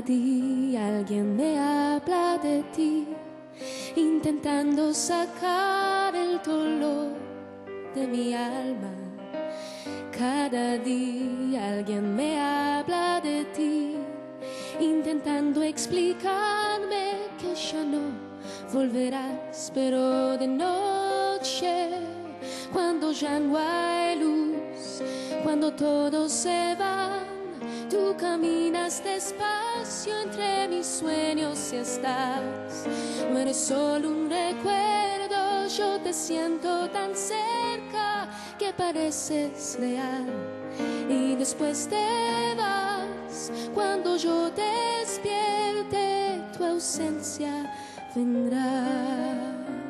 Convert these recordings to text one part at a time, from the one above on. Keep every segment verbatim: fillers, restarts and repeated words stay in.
día alguien me habla de ti, intentando sacar el dolor de mi alma. Cada día alguien me habla de ti, intentando explicarme que ya no volverás, pero de noche, cuando ya no hay luz, cuando todos se van, tú caminas despacio entre mis sueños y estás. No eres solo un recuerdo, yo te siento tan cerca que pareces real. Y después te vas, cuando yo despierte, tu ausencia vendrá.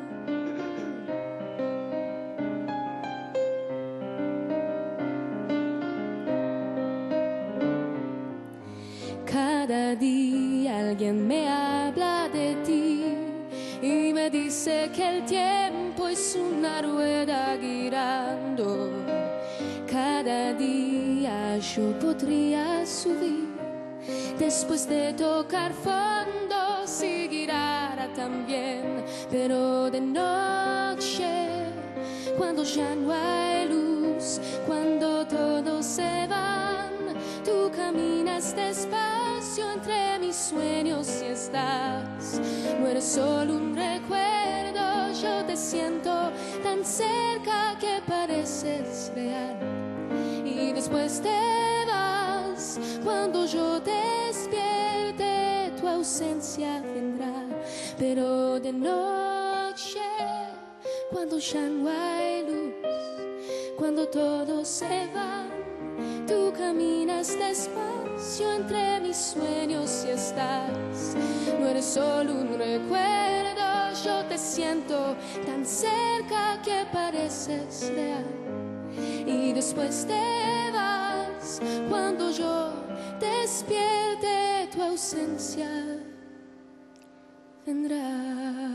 Cada día alguien me habla de ti y me dice que el tiempo es una rueda girando. Cada día yo podría subir, después de tocar fondo seguirá también, pero de noche, cuando ya no hay luz, cuando todos se van, tú caminas despacio entre mis sueños y estás. No eres solo un recuerdo, yo te siento tan cerca que pareces real. Y después te vas, cuando yo despierte, tu ausencia vendrá. Pero de noche, cuando ya no hay luz, cuando todos se van, tú caminas despacio entre mis sueños y estás. No eres solo un recuerdo, yo te siento tan cerca que pareces real. Y después te vas, cuando yo despierte, tu ausencia vendrá.